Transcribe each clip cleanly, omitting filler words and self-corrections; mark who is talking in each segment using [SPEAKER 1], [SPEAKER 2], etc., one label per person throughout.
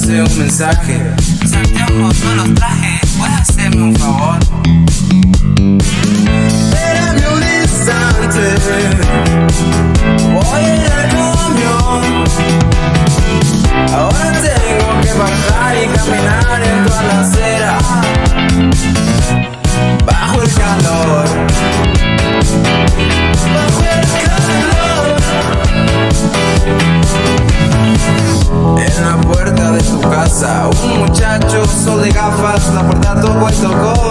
[SPEAKER 1] mandé un mensaje: los anteojos no los traje, ¿puedes hacerme un favor? Espérame un instante, voy en el camión. Ahora tengo que bajar y caminar en toda la acera, bajo el calor. Bajo el calor. En la puerta de tu casa, un muchacho solo de gafas, la puerta tocó y tocó.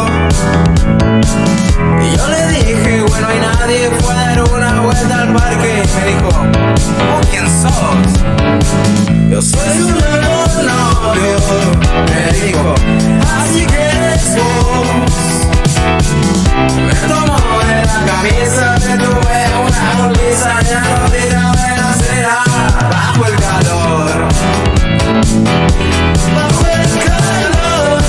[SPEAKER 1] Y yo le dije, bueno, hay nadie, fue a dar una vuelta al parque. Me dijo, ¿vos quién sos? Yo soy su nuevo novio. Me dijo, así que eres vos. Me tomó de la camisa, me tuve una golpiza, ya no tiraba en la acera, bajo el calor. Bajo el calor.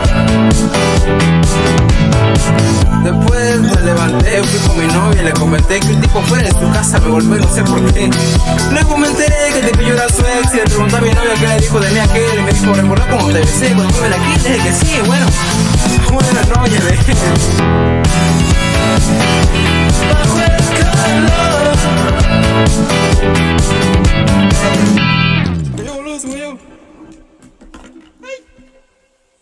[SPEAKER 1] Después me levanté, fui con mi novia y le comenté que un tipo fuera de su casa me golpeó, no sé por qué. Luego me enteré que te pilló la su ex y le pregunté a mi novia qué le dijo de mí aquel. Y me dijo, ¿recordás cómo te besé cuando me la quité? Le dije que sí, bueno, no, ya dejé.